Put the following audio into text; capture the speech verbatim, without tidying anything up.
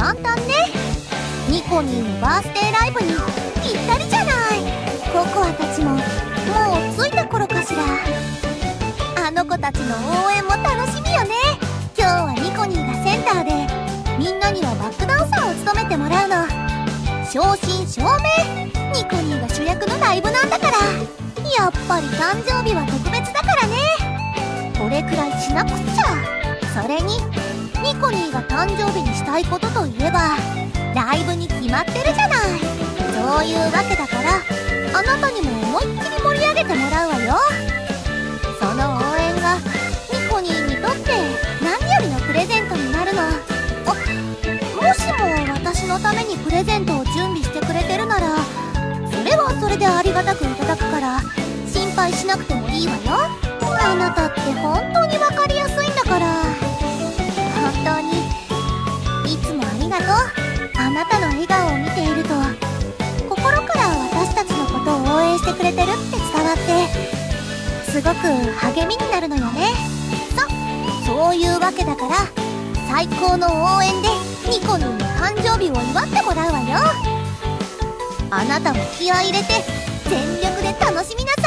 簡単ね。ニコニーのバースデーライブにぴったりじゃない。ココアたちももう着いた頃かしら。あの子たちの応援も楽しみよね。今日はニコニーがセンターで、みんなにはバックダンサーを務めてもらうの。正真正銘ニコニーが主役のライブなんだから。やっぱり誕生日は特別だからね。これくらいしなくっちゃ。それにニコニーが誕生日にしたいことといえばライブに決まってるじゃない。そういうわけだからあなたにも思いっきり盛り上げてもらうわよ。その応援がニコニーにとって何よりのプレゼントになるの。あ、もしも私のためにプレゼントを準備してくれてるなら、それはそれでありがたくいただくから心配しなくてもいいわよ。あなたって本当に分かりやすいんだから。本当にいつもありがとう。あなたの笑顔を見ていると心から私たちのことを応援してくれてるって伝わってすごく励みになるのよね。そ、そういうわけだから最高の応援でニコニーの誕生日を祝ってもらうわよ。あなたも気合い入れて全力で楽しみなさい。